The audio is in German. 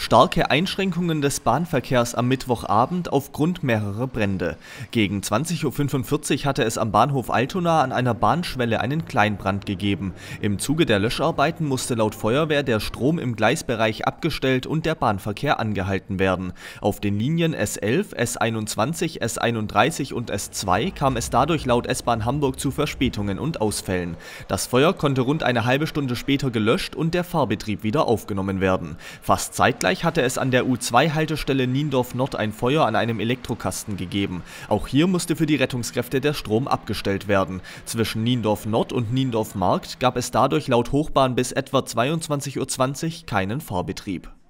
Starke Einschränkungen des Bahnverkehrs am Mittwochabend aufgrund mehrerer Brände. Gegen 20:45 Uhr hatte es am Bahnhof Altona an einer Bahnschwelle einen Kleinbrand gegeben. Im Zuge der Löscharbeiten musste laut Feuerwehr der Strom im Gleisbereich abgestellt und der Bahnverkehr angehalten werden. Auf den Linien S11, S21, S31 und S2 kam es dadurch laut S-Bahn Hamburg zu Verspätungen und Ausfällen. Das Feuer konnte rund eine halbe Stunde später gelöscht und der Fahrbetrieb wieder aufgenommen werden. Fast zeitgleich hatte es an der U2-Haltestelle Niendorf Nord ein Feuer an einem Elektrokasten gegeben. Auch hier musste für die Rettungskräfte der Strom abgestellt werden. Zwischen Niendorf Nord und Niendorf Markt gab es dadurch laut Hochbahn bis etwa 22:20 Uhr keinen Fahrbetrieb.